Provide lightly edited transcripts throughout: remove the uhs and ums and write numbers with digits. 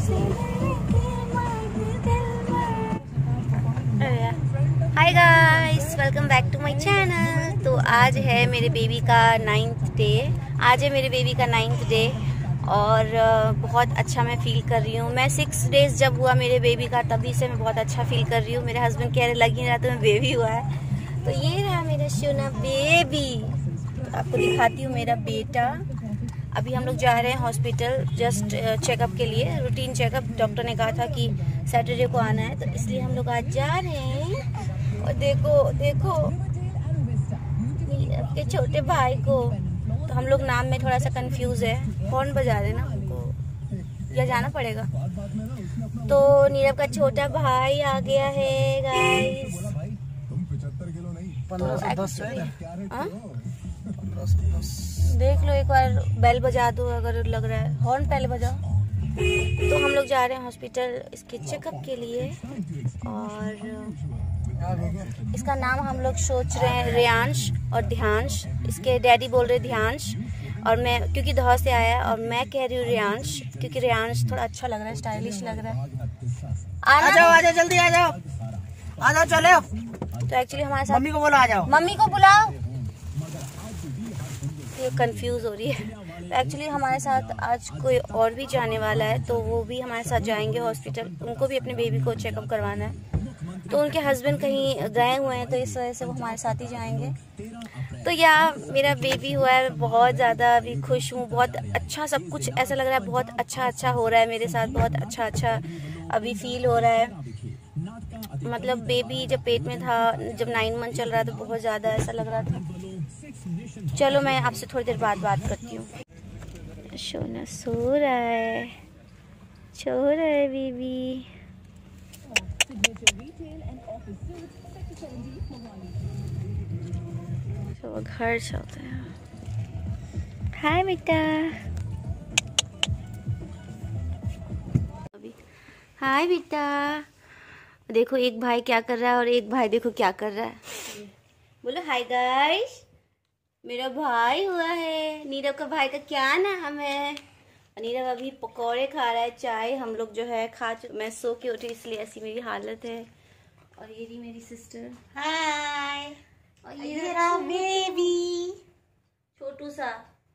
Hi guys, welcome back to my channel. तो आज है मेरे बेबी का 9th डे। आज है मेरे बेबी का 9th डे और बहुत अच्छा मैं फील कर रही हूँ। मैं 6 डेज जब हुआ मेरे बेबी का, तभी से मैं बहुत अच्छा फील कर रही हूँ। मेरे हस्बैंड कह रहे लग ही रहा तो मैं बेबी हुआ है। तो ये रहा मेरा सोना बेबी। तो आपको दिखाती हूँ मेरा बेटा। अभी हम लोग जा रहे हैं हॉस्पिटल जस्ट चेकअप के लिए, रूटीन चेकअप। डॉक्टर ने कहा था कि सैटरडे को आना है, तो इसलिए हम लोग आज जा रहे हैं। और देखो देखो आपके छोटे भाई को। तो हम लोग नाम में थोड़ा सा कंफ्यूज है। कौन बजा रहे ना हमको, या जाना पड़ेगा। तो नीरव का छोटा भाई आ गया है गाइस। देख लो एक बार, बेल बजा दो अगर लग रहा है। हॉर्न पहले बजाओ। तो हम लोग जा रहे हैं हॉस्पिटल इसके चेकअप के लिए। और इसका नाम हम लोग सोच रहे हैं रेयांश और ध्यांश। इसके डैडी बोल रहे ध्यांश, और मैं क्योंकि दह से आया है और मैं कह रही हूँ रेयांश, क्योंकि रेयांश थोड़ा अच्छा लग रहा है, स्टाइलिश लग रहा है। आ जाओ जल्दी आ जाओ चलो। तो एक्चुअली हमारे साथ मम्मी को बोलो आ जाओ। मम्मी को बुलाओ। ये कंफ्यूज हो रही है। तो एक्चुअली हमारे साथ आज कोई और भी जाने वाला है, तो वो भी हमारे साथ जाएंगे हॉस्पिटल। उनको भी अपने बेबी को चेकअप करवाना है। तो उनके हस्बैंड कहीं गए हुए हैं, तो इस वजह से वो हमारे साथ ही जाएंगे। तो मेरा बेबी हुआ है, बहुत ज़्यादा अभी खुश हूँ। बहुत अच्छा सब कुछ ऐसा लग रहा है, बहुत अच्छा हो रहा है मेरे साथ। बहुत अच्छा अभी फील हो रहा है। मतलब बेबी जब पेट में था, जब 9 मंथ चल रहा था, तो बहुत ज़्यादा ऐसा लग रहा था। चलो मैं आपसे थोड़ी देर बाद बात करती हूँ। सोना सो रहा है बेबी। तो घर चलते हैं। हाय बेटा। हाय बेटा। देखो एक भाई क्या कर रहा है और एक भाई देखो क्या कर रहा है। बोलो हाय गाइस, मेरा भाई हुआ है। नीरव का भाई का क्या नाम है? नीरव अभी पकौड़े खा रहा है, चाय हम लोग जो है खा चुके। मैं सो के उठी इसलिए ऐसी मेरी हालत है। और ये रही मेरी सिस्टर। हाय। और ये रहा बेबी छोटू सा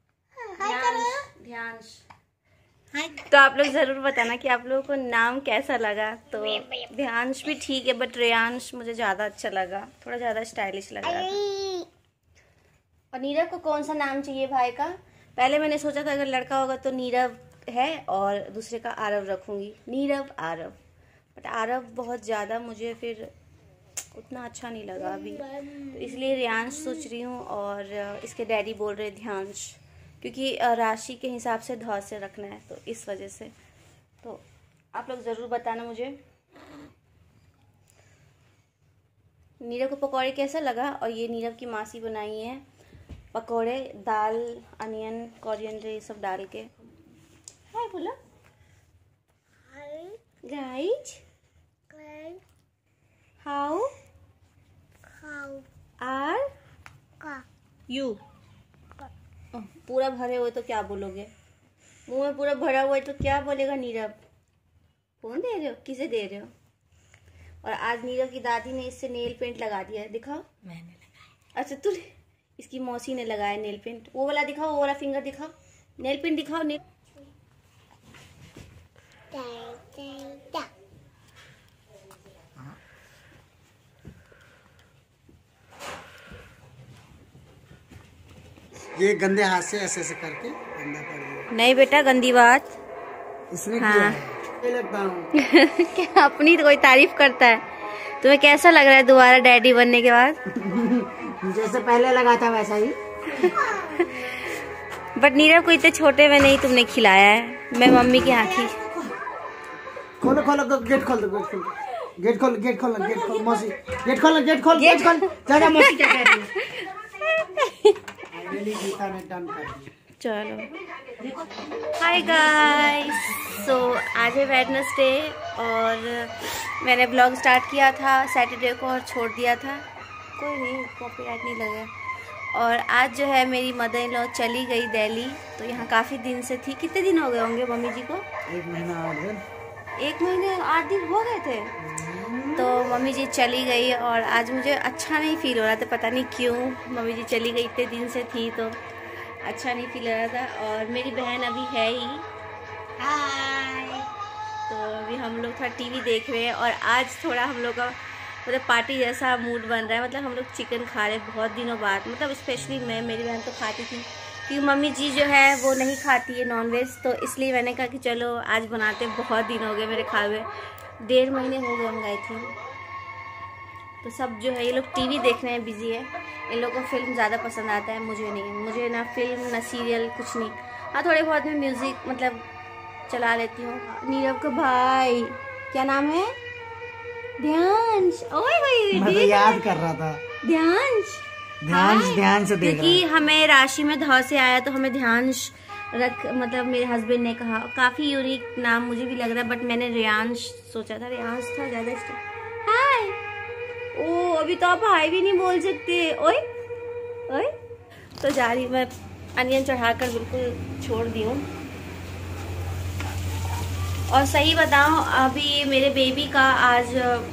ध्यांश। तो आप लोग जरूर बताना कि आप लोगों को नाम कैसा लगा। तो ध्यांश भी ठीक है, बट रेयांश मुझे ज्यादा अच्छा लगा, थोड़ा ज्यादा स्टाइलिश लग रहा था। और नीरव को कौन सा नाम चाहिए भाई का? पहले मैंने सोचा था अगर लड़का होगा तो नीरव है और दूसरे का आरव रखूंगी, नीरव आरव। बट आरव बहुत ज़्यादा मुझे फिर उतना अच्छा नहीं लगा अभी, तो इसलिए रेयांश सोच रही हूँ। और इसके डैडी बोल रहे ध्यांश, क्योंकि राशि के हिसाब से ध से रखना है, तो इस वजह से। तो आप लोग ज़रूर बताना मुझे नीरव को पकौड़े कैसा लगा। और ये नीरव की मासी बनाई है पकोड़े, दाल, अनियन, कोरिएंडर ये सब डाल के। हाय बोलो। Hi guys. How are you? पूरा भरे हुए तो क्या बोलोगे? मुंह में पूरा भरा हुआ है तो क्या बोलेगा नीरव? फोन दे रहे हो? किसे दे रहे हो? और आज नीरव की दादी ने इससे नेल पेंट लगा दिया है। दिखाओ। मैंने लगाया। अच्छा तू, इसकी मौसी ने लगाया नेल पेंट। वो वाला दिखाओ, वो वाला फिंगर दिखाओ, नेल पेंट दिखाओ। ये गंदे हाथ से ऐसे करके गंदा कर दिया। नहीं बेटा, गंदी बात इसने हाँ। किया लगता हूँ। क्या अपनी तो कोई तारीफ करता है। तुम्हें कैसा लग रहा है दोबारा डैडी बनने के बाद? जैसे पहले लगा था वैसा ही। बट नीरव को इतने छोटे में नहीं तुमने खिलाया है। मैं मम्मी की आँखी। खोलो गेट खोल दो, गेट खोल मौसी, गेट खोल जा मौसी क्या कह रही है? चलो हाय गाइस। सो आज है वेडनेसडे और मैंने ब्लॉग स्टार्ट किया था सैटरडे को और छोड़ दिया था। कोई नहीं, कॉपीराइट नहीं लगा। और आज जो है मेरी मदर इन लॉ चली गई दिल्ली, तो यहाँ काफ़ी दिन से थी। कितने दिन हो गए होंगे मम्मी जी को? 1 महीना 8 दिन। 1 महीने 8 दिन हो गए थे। तो मम्मी जी चली गई और आज मुझे अच्छा नहीं फील हो रहा था, पता नहीं क्यों। मम्मी जी चली गई, इतने दिन से थी तो अच्छा नहीं फील हो रहा था। और मेरी बहन अभी है ही, हाय। तो अभी हम लोग थोड़ा टीवी देख रहे हैं और आज थोड़ा हम लोग का मतलब पार्टी जैसा मूड बन रहा है। मतलब हम लोग चिकन खा रहे हैं बहुत दिनों बाद, मतलब स्पेशली मैं, मेरी बहन तो खाती थी क्योंकि मम्मी जी जो है वो नहीं खाती है नॉनवेज, तो इसलिए मैंने कहा कि चलो आज बनाते। बहुत दिन हो गए मेरे खाए हुए, 1.5 महीने हो गए हम गए थे। तो सब जो है ये लोग टीवी देखने में बिजी है। इन लोगों को फिल्म ज़्यादा पसंद आता है, मुझे नहीं। मुझे ना फिल्म ना सीरियल कुछ नहीं। हाँ थोड़े बहुत मैं म्यूज़िक मतलब चला लेती हूँ। नीरव का भाई क्या नाम है? ध्यांश। ओए भाई मैं तो याद कर रहा था। ध्यांश ध्यान से देख रहा क्योंकि हमें राशि में ध से आया तो हमें ध्यांश रख, मतलब मेरे हस्बैंड ने कहा। काफ़ी यूनिक नाम मुझे भी लग रहा है, बट मैंने रियांश सोचा था, रियांश था ज़्यादा। हाय। ओ अभी तो आप हाय भी नहीं बोल सकते। ओए ओए। तो जा रही मैं, अनियन चढ़ाकर बिल्कुल छोड़ दी हूँ। और सही बताऊँ अभी मेरे बेबी का आज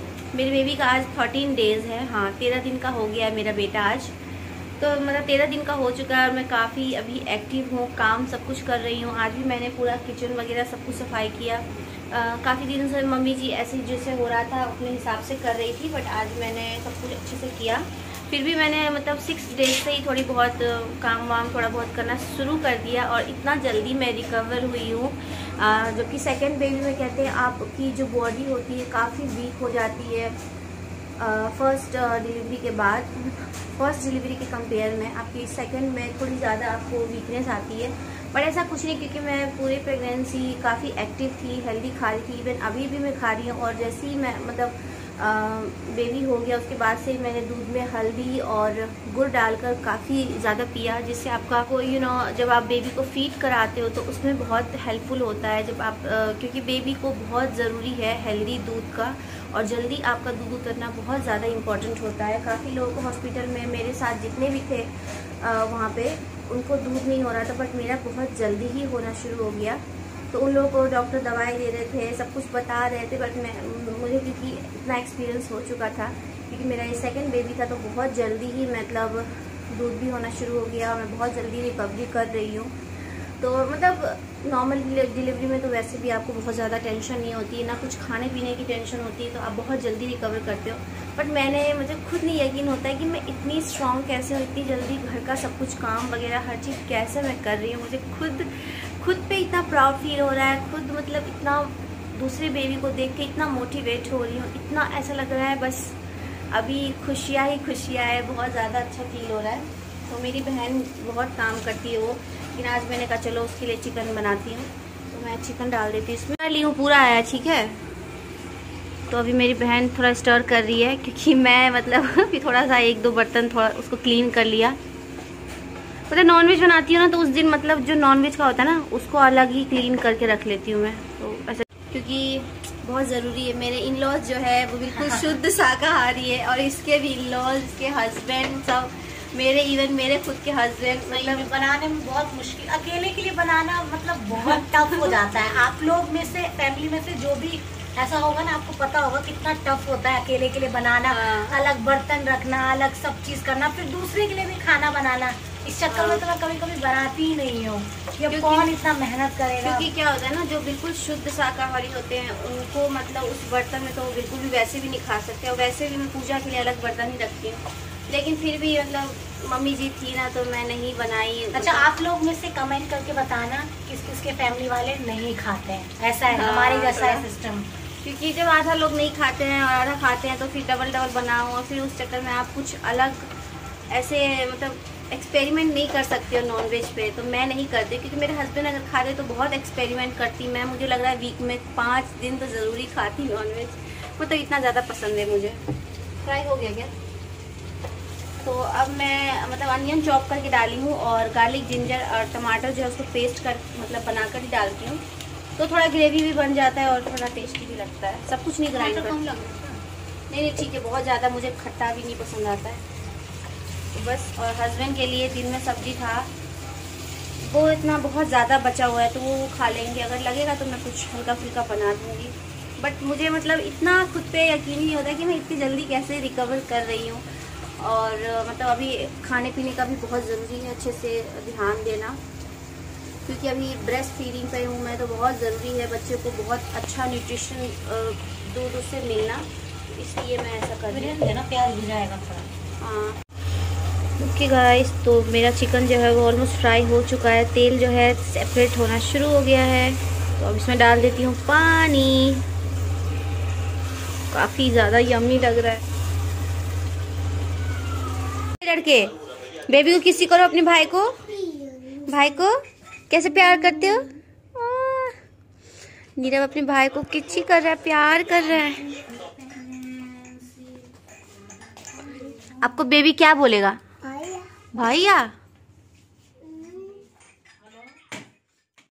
13 डेज़ है। हाँ 13 दिन का हो गया है मेरा बेटा आज। तो मतलब 13 दिन का हो चुका है और मैं काफ़ी अभी एक्टिव हूँ, काम सब कुछ कर रही हूँ। आज भी मैंने पूरा किचन वगैरह सब कुछ सफाई किया। काफ़ी दिनों से मम्मी जी ऐसे जैसे हो रहा था अपने हिसाब से कर रही थी, बट आज मैंने सब कुछ अच्छे से किया। फिर भी मैंने मतलब 6 डेज से ही थोड़ी बहुत काम वाम थोड़ा बहुत करना शुरू कर दिया और इतना जल्दी मैं रिकवर हुई हूँ। जबकि सेकेंड बेबी में कहते हैं आपकी जो बॉडी होती है काफ़ी वीक हो जाती है फर्स्ट डिलीवरी के बाद। फर्स्ट डिलीवरी के कंपेयर में आपकी सेकंड में थोड़ी ज़्यादा आपको वीकनेस आती है, पर ऐसा कुछ नहीं क्योंकि मैं पूरी प्रेगनेंसी काफ़ी एक्टिव थी, हेल्दी खा रही थी। इवन अभी भी मैं खा रही हूँ। और जैसे ही मैं मतलब बेबी हो गया उसके बाद से मैंने दूध में हल्दी और गुड़ डालकर काफ़ी ज़्यादा पिया, जिससे आपका कोई जब आप बेबी को फीड कराते हो तो उसमें बहुत हेल्पफुल होता है। जब आप क्योंकि बेबी को बहुत ज़रूरी है हेल्दी दूध का, और जल्दी आपका दूध उतरना बहुत ज़्यादा इम्पॉर्टेंट होता है। काफ़ी लोगों को हॉस्पिटल में मेरे साथ जितने भी थे वहाँ पे उनको दूध नहीं हो रहा था, बट मेरा बहुत जल्दी ही होना शुरू हो गया। तो उन लोगों को डॉक्टर दवाई दे रहे थे, सब कुछ बता रहे थे, बट मुझे क्योंकि इतना एक्सपीरियंस हो चुका था क्योंकि मेरा ये सेकंड बेबी था, तो बहुत जल्दी ही मतलब दूध भी होना शुरू हो गया और मैं बहुत जल्दी रिकवरी कर रही हूँ। तो मतलब नॉर्मल डिलीवरी में तो वैसे भी आपको बहुत ज़्यादा टेंशन नहीं होती है, ना कुछ खाने पीने की टेंशन होती है, तो आप बहुत जल्दी रिकवर करते हो। बट मुझे खुद नहीं यकीन होता है कि मैं इतनी स्ट्रॉन्ग कैसे हूँ, इतनी जल्दी घर का सब कुछ काम वगैरह हर चीज़ कैसे मैं कर रही हूँ। मुझे खुद पे इतना प्राउड फील हो रहा है, खुद मतलब इतना दूसरे बेबी को देख के इतना मोटिवेट हो रही हूँ, इतना ऐसा लग रहा है बस अभी खुशियाँ ही खुशियाँ है, बहुत ज़्यादा अच्छा फील हो रहा है। तो मेरी बहन बहुत काम करती है वो, लेकिन आज मैंने कहा चलो उसके लिए चिकन बनाती हूँ, तो मैं चिकन डाल देती हूँ इसमें। ली हूँ पूरा आया, ठीक है। तो अभी मेरी बहन थोड़ा स्टर कर रही है क्योंकि मैं मतलब अभी थोड़ा सा 1-2 बर्तन थोड़ा उसको क्लीन कर लिया। मतलब नॉनवेज बनाती हूँ ना तो उस दिन मतलब जो नॉनवेज का होता है ना उसको अलग ही क्लीन करके रख लेती हूँ मैं, तो ऐसा क्योंकि बहुत ज़रूरी है। मेरे इन लॉज जो है वो बिल्कुल शुद्ध शाकाहारी है और इसके भी इन लॉज, इसके हस्बैंड सब इवन मेरे खुद के हस्बैंड मतलब बनाने में बहुत मुश्किल, अकेले के लिए बनाना मतलब बहुत टफ हो जाता है। आप लोग में से फैमिली में से जो भी ऐसा होगा ना आपको पता होगा कितना टफ होता है अकेले के लिए बनाना। अलग बर्तन रखना, अलग सब चीज करना, फिर दूसरे के लिए भी खाना बनाना। इस चक्कर में तो मैं कभी कभी बनाती ही नहीं हूँ, ये कौन इतना मेहनत करेगा। क्योंकि क्या होता है ना, जो बिल्कुल शुद्ध शाकाहारी होते हैं उनको मतलब उस बर्तन में तो बिल्कुल भी वैसे भी नहीं खा सकते, और वैसे भी मैं पूजा के लिए अलग बर्तन ही रखती हूँ। लेकिन फिर भी मतलब मम्मी जी थी ना तो मैं नहीं बनाई। अच्छा, आप लोग में से कमेंट करके बताना किस किस के फैमिली वाले नहीं खाते हैं। ऐसा है हमारे जैसा है सिस्टम, क्योंकि जब आधा लोग नहीं खाते हैं और आधा खाते हैं तो फिर डबल बनाओ, और फिर उस चक्कर में आप कुछ अलग ऐसे मतलब एक्सपेरिमेंट नहीं कर सकते हो नॉनवेज पे। तो मैं नहीं करती क्योंकि मेरे हस्बैंड अगर खाते तो बहुत एक्सपेरिमेंट करती मैं। मुझे लग रहा है वीक में 5 दिन तो ज़रूरी खाती नॉनवेज, वो तो इतना ज़्यादा पसंद है मुझे। फ्राई हो गया क्या? तो अब मैं मतलब अनियन चॉप करके डाली हूँ और गार्लिक, जिंजर और टमाटर जो है उसको पेस्ट कर मतलब बनाकर ही डालती हूँ, तो थोड़ा ग्रेवी भी बन जाता है और थोड़ा टेस्टी भी लगता है। सब कुछ नहीं ग्राइंड करती। नहीं ठीक है, बहुत ज़्यादा मुझे खट्टा भी नहीं पसंद आता है तो बस। और हस्बैंड के लिए दिन में सब्जी था, वो इतना बहुत ज़्यादा बचा हुआ है तो वो खा लेंगे। अगर लगेगा तो मैं कुछ हल्का फुल्का बना दूँगी। बट मुझे मतलब इतना खुद पे यकीन नहीं होता कि मैं इतनी जल्दी कैसे रिकवर कर रही हूँ। और मतलब अभी खाने पीने का भी बहुत ज़रूरी है, अच्छे से ध्यान देना, क्योंकि अभी ब्रेस्ट फीडिंग पे हूँ मैं, तो बहुत ज़रूरी है बच्चे को बहुत अच्छा न्यूट्रिशन दूध से मिलना, इसलिए मैं ऐसा कर रही हूँ। प्याज भी जाएगा थोड़ा। हाँ ओके गाइस, तो मेरा चिकन जो है वो ऑलमोस्ट फ्राई हो चुका है, तेल जो है सेपरेट होना शुरू हो गया है। तो अब इसमें डाल देती हूँ पानी। काफ़ी ज़्यादा यम्मी लग रहा है। लड़के बेबी को किसी करो, अपने भाई को कैसे प्यार करते हो? नीरव अपने भाई को किच्ची कर रहा है, प्यार कर रहा है। आपको बेबी क्या बोलेगा? भैया।